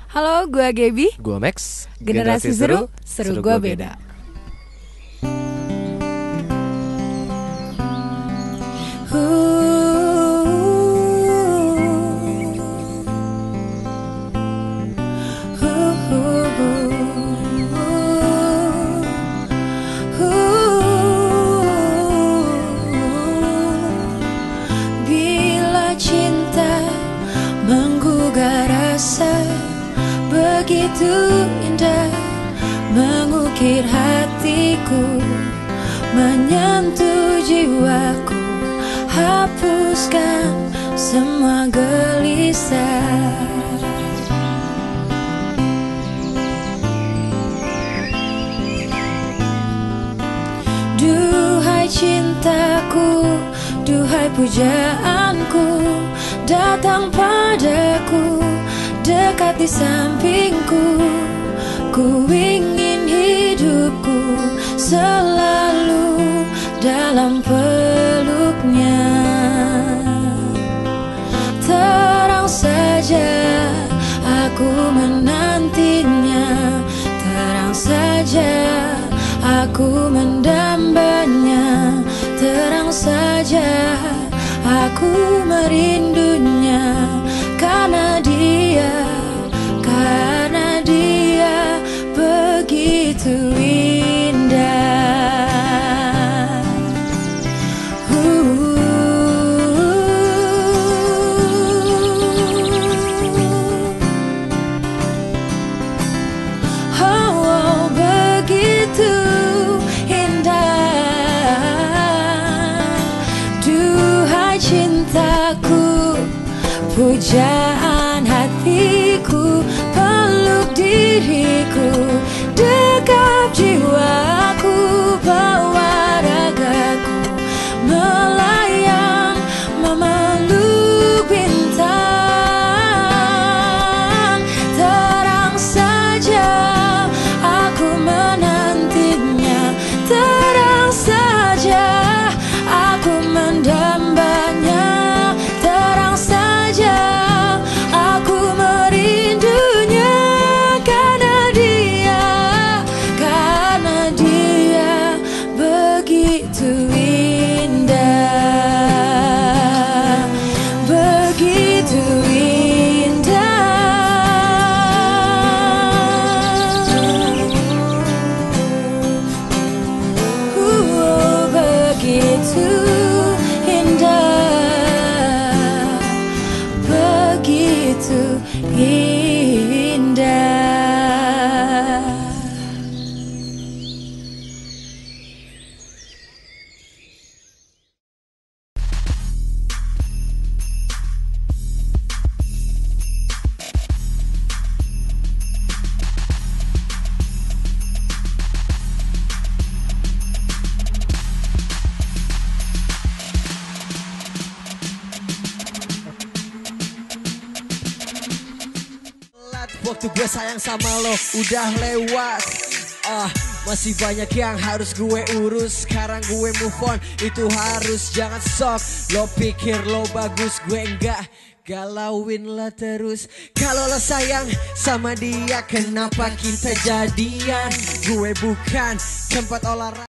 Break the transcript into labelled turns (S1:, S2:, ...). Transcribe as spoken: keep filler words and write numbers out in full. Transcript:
S1: Halo, gue Gaby.
S2: Gue Max.
S1: Generasi, Generasi seru, seru, seru gue beda. beda.
S3: Bila cinta menggugah rasa, begitu indah mengukir hatiku, menyentuh jiwaku, hapuskan semua gelisah. Duhai cintaku, duhai pujaanku, datang padaku, dekat di sampingku. Ku ingin hidupku selalu dalam peluknya. Terang saja aku menantinya, terang saja aku mendambanya, terang saja aku merindunya. Karena dia, karena dia begitu indah. Oh, oh, begitu indah. Duhai cintaku, pujaan hatiku, peluk diriku, dekap jiwaku, bawa ragaku melayang memeluk bintang. Terang saja aku menantinya, terang saja aku mendambanya, terang saja aku merindunya. Karena dia, karena dia begitu indah, begitu indah. Uh, begitu indah, begitu indah.
S4: Waktu gue sayang sama lo udah lewat, ah masih banyak yang harus gue urus. Sekarang gue move on, itu harus. Jangan sok, lo pikir lo bagus, gue enggak. Galauin lah terus. Kalau lo sayang sama dia, kenapa kita jadian? Gue bukan tempat olahraga.